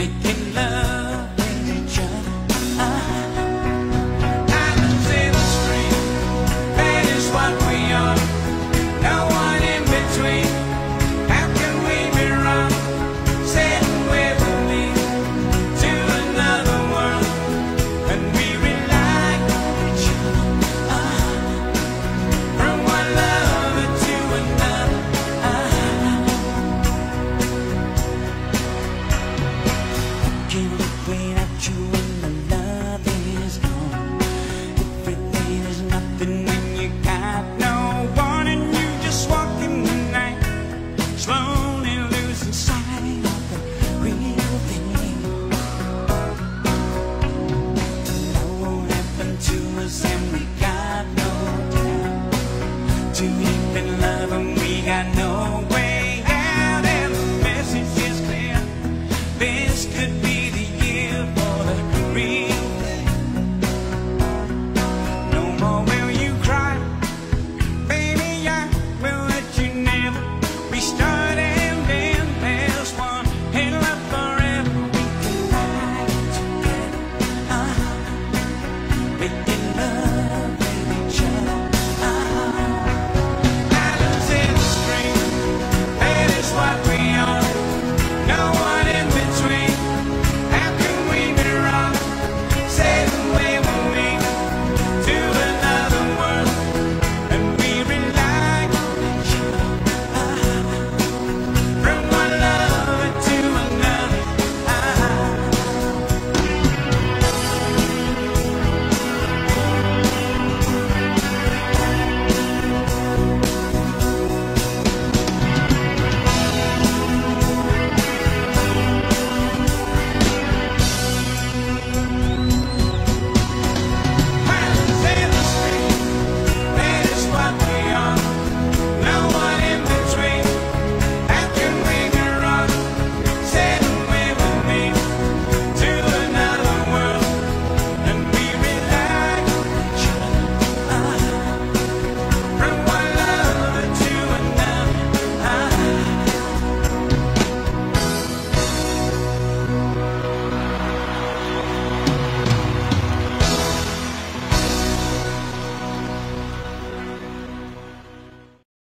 making love with each other. Islands in the stream, that is what we are. No one in between. How can we be wrong? Sailing where we lead to another world, and we rely on each other. From one lover to another. Can't live without you when the love is gone. Everything is nothing when you got no one, and you just walk in the night, slowly losing sight of the real thing. What will happen to us, and we got no time. Too deep in love and we got no way out, and the message is clear. This could be